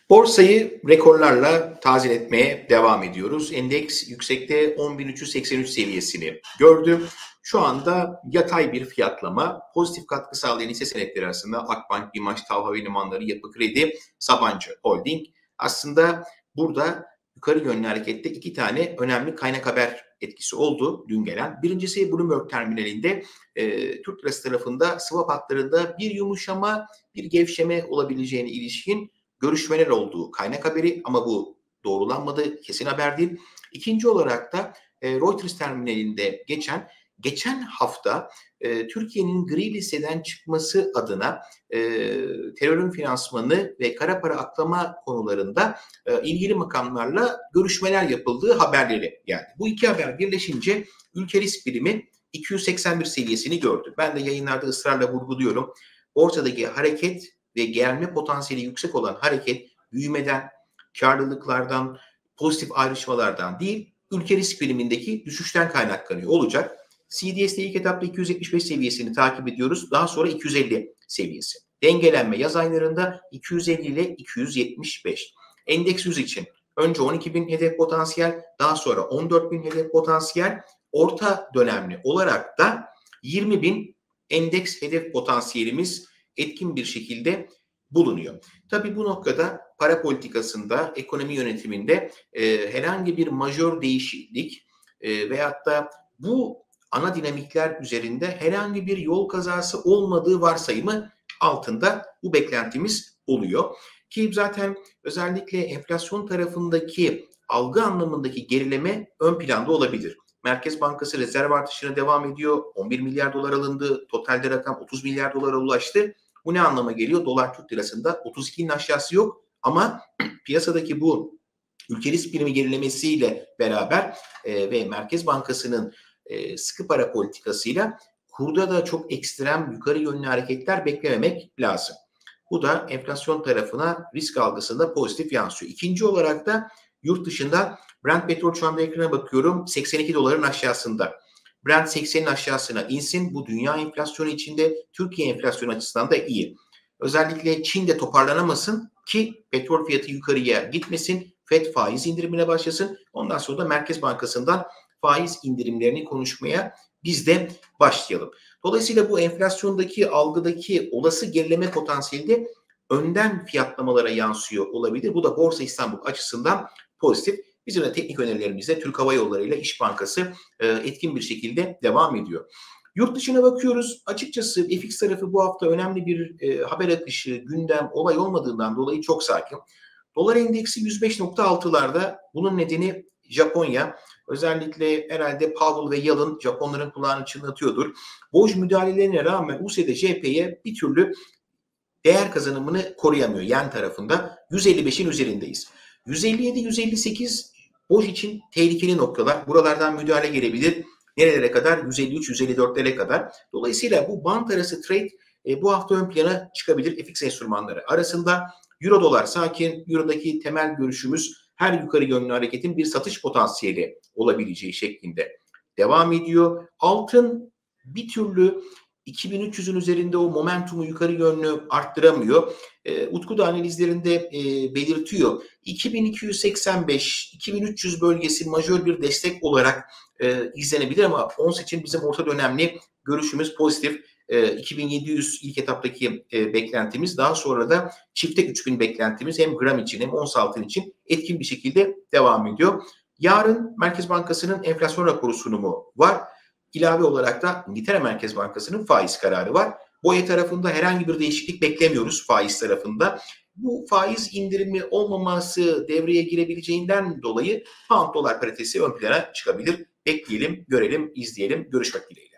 Borsayı rekorlarla tazeletmeye devam ediyoruz. Endeks yüksekte 10.383 seviyesini gördü. Şu anda yatay bir fiyatlama. Pozitif katkı sağlayan hisse senetleri arasında Akbank, BİMAŞ, TAV Havalimanları, Yapı Kredi, Sabancı Holding. Aslında burada yukarı yönlü harekette iki tane önemli kaynak haber etkisi oldu dün gelen. Birincisi Bloomberg terminalinde Türk lirası tarafında swap hatlarında bir yumuşama, bir gevşeme olabileceğine ilişkin görüşmeler olduğu kaynak haberi, ama bu doğrulanmadı, kesin haber değil. İkinci olarak da Reuters terminalinde geçen hafta Türkiye'nin gri listeden çıkması adına terörün finansmanı ve kara para aklama konularında ilgili makamlarla görüşmeler yapıldığı haberleri geldi. Bu iki haber birleşince ülke risk birimi 281 seviyesini gördü. Ben de yayınlarda ısrarla vurguluyorum. Ortadaki hareket ve gelme potansiyeli yüksek olan hareket büyümeden, karlılıklardan, pozitif ayrışmalardan değil, ülke risk primindeki düşüşten kaynaklanıyor olacak. CDS'de ilk etapta 275 seviyesini takip ediyoruz. Daha sonra 250 seviyesi. Dengelenme yaz aylarında 250 ile 275. Endeks 100 için önce 12.000 hedef potansiyel, daha sonra 14.000 hedef potansiyel, orta dönemli olarak da 20.000 endeks hedef potansiyelimiz etkin bir şekilde bulunuyor. Tabii bu noktada para politikasında, ekonomi yönetiminde herhangi bir majör değişiklik veyahut da bu ana dinamikler üzerinde herhangi bir yol kazası olmadığı varsayımı altında bu beklentimiz oluyor. Ki zaten özellikle enflasyon tarafındaki algı anlamındaki gerileme ön planda olabilir. Merkez Bankası rezerv artışına devam ediyor. 11 milyar dolar alındı. Totalde rakam 30 milyar dolara ulaştı. Bu ne anlama geliyor? Dolar Türk lirasında 32'nin aşağısı yok. Ama piyasadaki bu ülke risk primi gerilemesiyle beraber ve Merkez Bankası'nın sıkı para politikasıyla kurda da çok ekstrem yukarı yönlü hareketler beklememek lazım. Bu da enflasyon tarafına risk algısında pozitif yansıyor. İkinci olarak da yurt dışında Brent petrol, şu anda ekrana bakıyorum, 82 doların aşağısında. Brent 80'in aşağısına insin. Bu dünya enflasyonu içinde Türkiye enflasyonu açısından da iyi. Özellikle Çin'de toparlanamasın ki petrol fiyatı yukarıya gitmesin. FED faiz indirimine başlasın. Ondan sonra da Merkez Bankası'ndan faiz indirimlerini konuşmaya biz de başlayalım. Dolayısıyla bu enflasyondaki algıdaki olası gerileme potansiyeli de önden fiyatlamalara yansıyor olabilir. Bu da Borsa İstanbul açısından pozitif. Bizim de teknik önerilerimizde Türk Hava Yolları ile İş Bankası etkin bir şekilde devam ediyor. Yurt dışına bakıyoruz. Açıkçası FX tarafı bu hafta önemli bir haber akışı, gündem, olay olmadığından dolayı çok sakin. Dolar endeksi 105.6'larda. Bunun nedeni Japonya. Özellikle herhalde Powell ve Yellen Japonların kulağını çınlatıyordur. Boş müdahalelerine rağmen USD JP'ye bir türlü değer kazanımını koruyamıyor yen tarafında. 155'in üzerindeyiz. 157-158 boş için tehlikeli noktalar. Buralardan müdahale gelebilir. Nerelere kadar? 153-154'lere kadar. Dolayısıyla bu bant arası trade bu hafta ön plana çıkabilir FX enstrümanları arasında. Euro dolar sakin. Euro'daki temel görüşümüz her yukarı yönlü hareketin bir satış potansiyeli olabileceği şeklinde devam ediyor. Altın bir türlü 2300'ün üzerinde o momentumu yukarı yönlü arttıramıyor. Utku da analizlerinde belirtiyor. 2285-2300 bölgesi majör bir destek olarak izlenebilir, ama ons için bizim orta dönemli görüşümüz pozitif. 2700 ilk etaptaki beklentimiz, daha sonra da çifte 3000 beklentimiz hem gram için hem ons altın için etkin bir şekilde devam ediyor. Yarın Merkez Bankası'nın enflasyon raporu sunumu var. İlave olarak da İngiltere Merkez Bankası'nın faiz kararı var. BOE tarafında herhangi bir değişiklik beklemiyoruz faiz tarafında. Bu faiz indirimi olmaması devreye girebileceğinden dolayı pound dolar paritesi ön plana çıkabilir. Bekleyelim, görelim, izleyelim. Görüşmek dileğiyle.